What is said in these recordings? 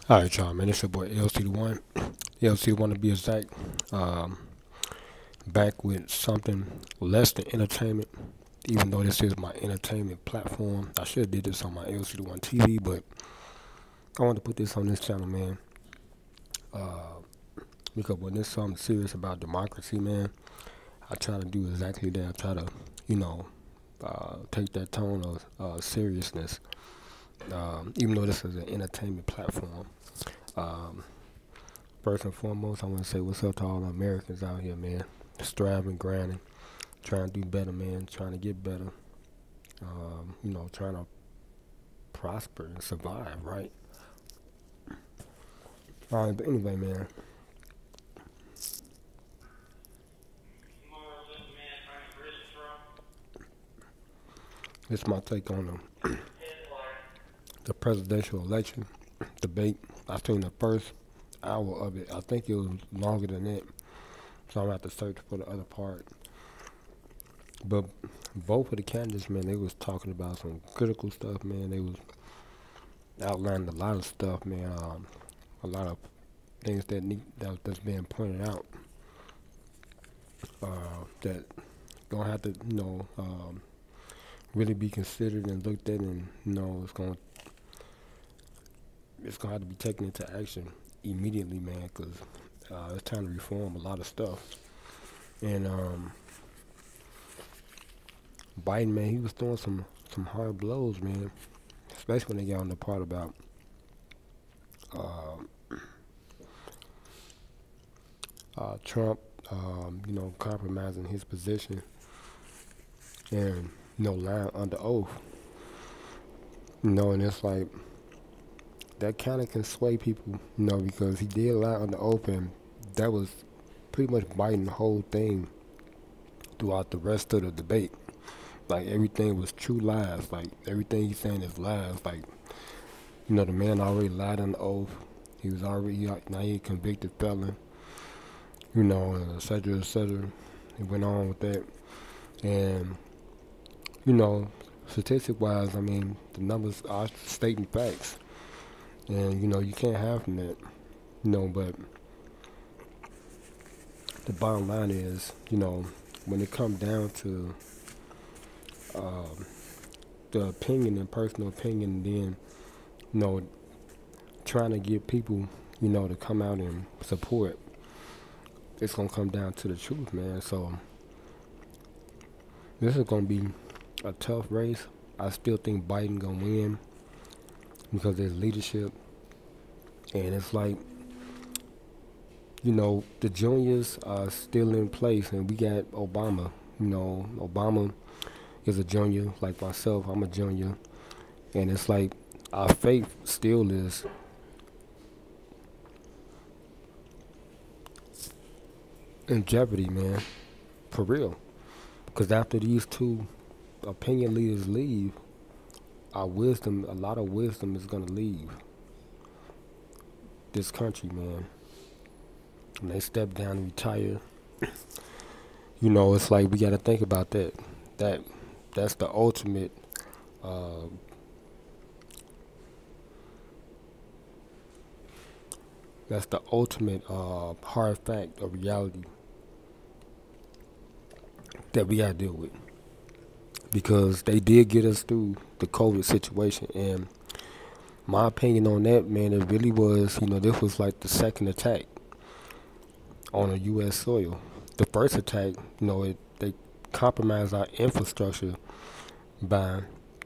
Alright, y'all, man. It's your boy LC1. LC1 to be exact. Um, Back with something less than entertainment. Even though this is my entertainment platform, I should have did this on my LC1 TV, but I wanted to put this on this channel, man. Uh, because when there's something serious about democracy, man, I try to do exactly that. I try to, you know, take that tone of seriousness. Even though this is an entertainment platform. Um, First and foremost, I want to say what's up to all the Americans out here, man. Striving, grinding, trying to do better, man. Trying to get better. Trying to prosper and survive, right? But anyway, man. This is my take on the presidential election debate. I seen the first hour of it. I think it was longer than that, so I'm gonna have to search for the other part. But both of the candidates, man, they was talking about some critical stuff, man. They was outlining a lot of stuff, man. A lot of things that's being pointed out that gonna have to, really be considered and looked at, and it's gonna have to be taken into action immediately, man, because it's time to reform a lot of stuff. And Biden, man, he was throwing some hard blows, man, especially when they got on the part about uh, Trump, compromising his position and lying under oath. And it's like that kind of can sway people, because he did lie under oath, and that was pretty much Biden the whole thing throughout the rest of the debate. Like everything was true lies. Like everything he's saying is lies. Like the man already lied under oath. He was already now he a convicted felon. And et cetera, et cetera. He went on with that, and statistic wise, I mean, the numbers are stating facts. And you can't have from that. But the bottom line is, when it comes down to um, the opinion and personal opinion, then trying to get people, to come out and support, it's gonna come down to the truth, man. So this is gonna be a tough race. I still think Biden gonna win because there's leadership, and it's like the juniors are still in place, and we got Obama. Obama is a junior like myself. I'm a junior, and it's like our faith still is in jeopardy, man, for real. Because after these two opinion leaders leave, a lot of wisdom is gonna leave this country, man. When they step down and retire, it's like we gotta think about that. That's the ultimate uh, hard fact of reality that we gotta deal with. Because they did get us through the COVID situation, and my opinion on that, man, it really was, this was like the second attack on a U.S. soil. The first attack, they compromised our infrastructure by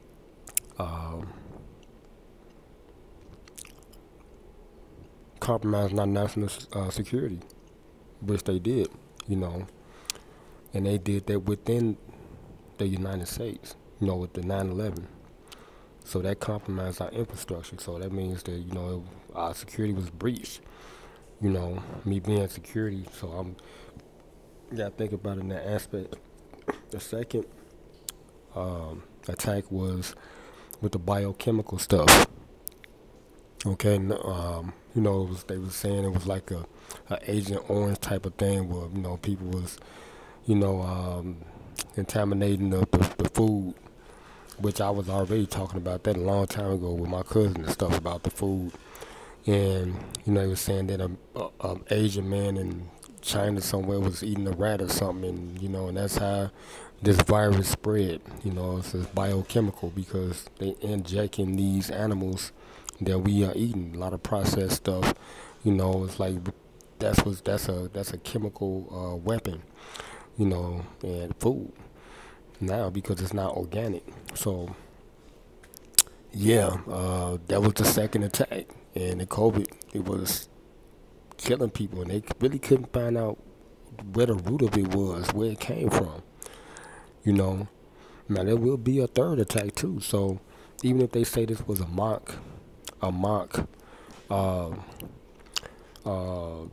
compromising our national security, which they did, and they did that within the United States, with the 9/11. So that compromised our infrastructure. So that means that our security was breached. Me being security, so I'm gotta think about it in that aspect. The second attack was with the biochemical stuff. Okay, they was saying it was like a Agent Orange type of thing, where people was you know contaminating the food, which I was already talking about that a long time ago with my cousin and stuff about the food. And he was saying that a Asian man in China somewhere was eating a rat or something, and and that's how this virus spread. It's biochemical because they injecting these animals that we are eating a lot of processed stuff. It's like that's a chemical weapon. And food now because it's not organic. So yeah, that was the second attack, and the COVID it was killing people, and they really couldn't find out where the root of it was, where it came from. You know, now there will be a third attack too. So even if they say this was a mock, uh, uh,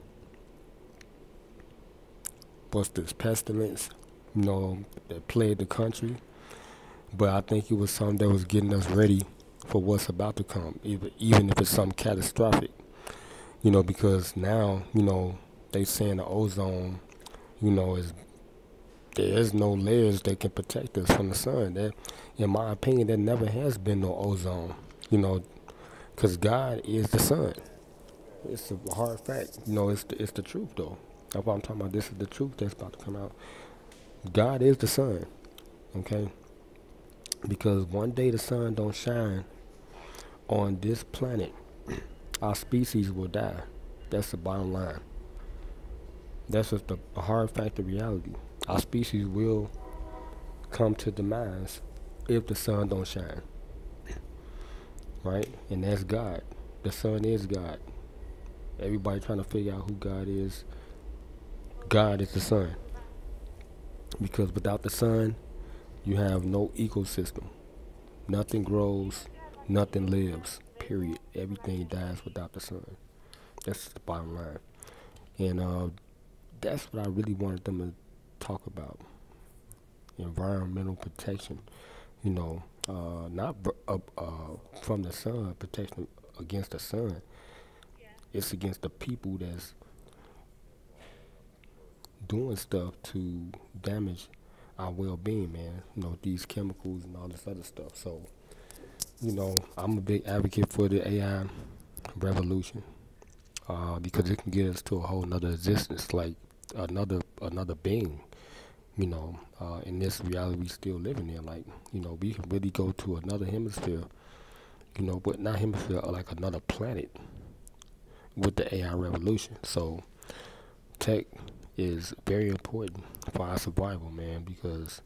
what's this pestilence, that plagued the country, but I think it was something that was getting us ready for what's about to come, even if it's something catastrophic. Because now, they saying the ozone, is there is no layers that can protect us from the sun. That, in my opinion, there never has been no ozone. You know, because God is the sun. It's a hard fact. It's the truth though. That's what I'm talking about. This is the truth that's about to come out. God is the sun. Okay, because one day the sun don't shine on this planet, our species will die. That's the bottom line. That's just a hard fact of reality. Our species will come to demise if the sun don't shine, right? And that's God. The sun is God. Everybody trying to figure out who God is. God is the sun. Because without the sun, you have no ecosystem. Nothing grows, nothing lives. Period. Everything dies without the sun. That's the bottom line. And that's what I really wanted them to talk about. Environmental protection. Not from the sun, protection against the sun. It's against the people that's doing stuff to damage our well-being, man. These chemicals and all this other stuff. So, I'm a big advocate for the AI revolution because it can get us to a whole nother existence, like another being. In this reality we still living in, like we can really go to another hemisphere. But not hemisphere, like another planet with the AI revolution. So tech is very important for our survival, man, because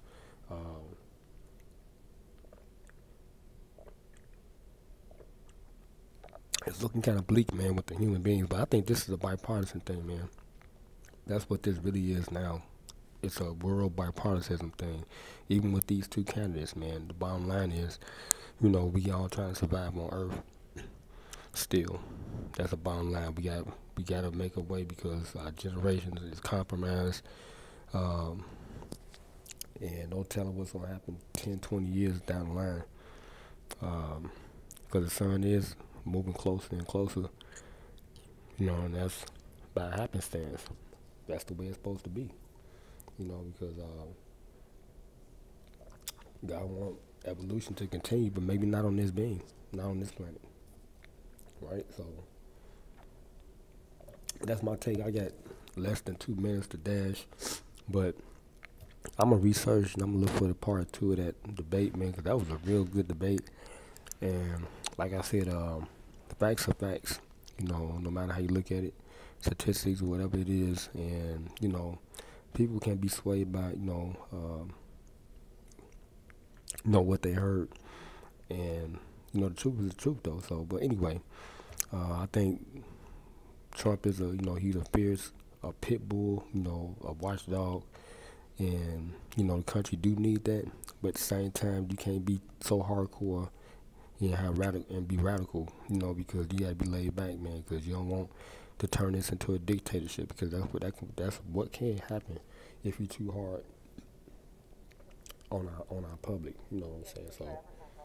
it's looking kind of bleak, man, with the human beings. But I think this is a bipartisan thing, man. That's what this really is now. It's a world bipartisan thing. Even with these two candidates, man, the bottom line is, we all trying to survive on Earth. Still, that's the bottom line. We got to make a way because our generation is compromised. Um, and no telling what's going to happen 10, 20 years down the line. Because the sun is moving closer and closer, and that's by happenstance. That's the way it's supposed to be, because God want evolution to continue, but maybe not on this being, not on this planet, right? So that's my take. I got less than 2 minutes to dash, but I'm gonna research and I'm gonna look for the part two of that debate, man, because that was a real good debate. And like I said, facts are facts. No matter how you look at it, statistics or whatever it is, and people can be swayed by what they heard, and the truth is the truth though. So, but anyway, I think Trump is he's a fierce, a pit bull, a watchdog, and the country do need that, but at the same time you can't be so hardcore and be radical, because you gotta be laid back, man, because you don't want to turn this into a dictatorship, because that's what can happen if you're too hard on our public. You know what I'm saying? So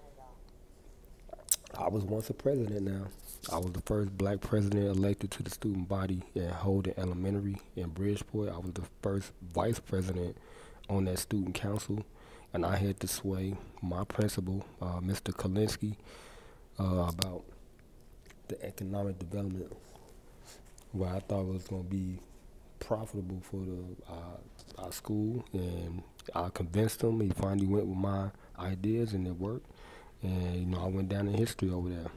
I was once a president. Now I was the first black president elected to the student body at Holden Elementary in Bridgeport. I was the first vice president on that student council, and I had to sway my principal, Mr. Kalinsky, about the economic development where I thought was gonna be profitable for our school, and I convinced him. He finally went with my ideas, and it worked. And I went down in history over there.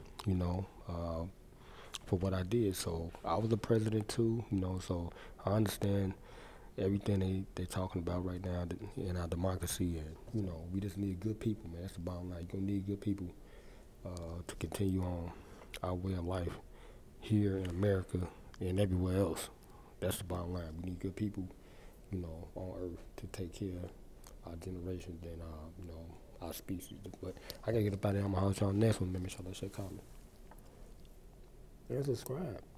For what I did. So I was the president too. So I understand everything they're talking about right now in our democracy, and we just need good people, man. That's the bottom line. You're gonna need good people to continue on our way of life here in America and everywhere else. That's the bottom line. We need good people, on Earth to take care of our generation and our species. But I gotta get up out of there. I'm gonna holler at y'all next one. Make sure to share, comment, and subscribe.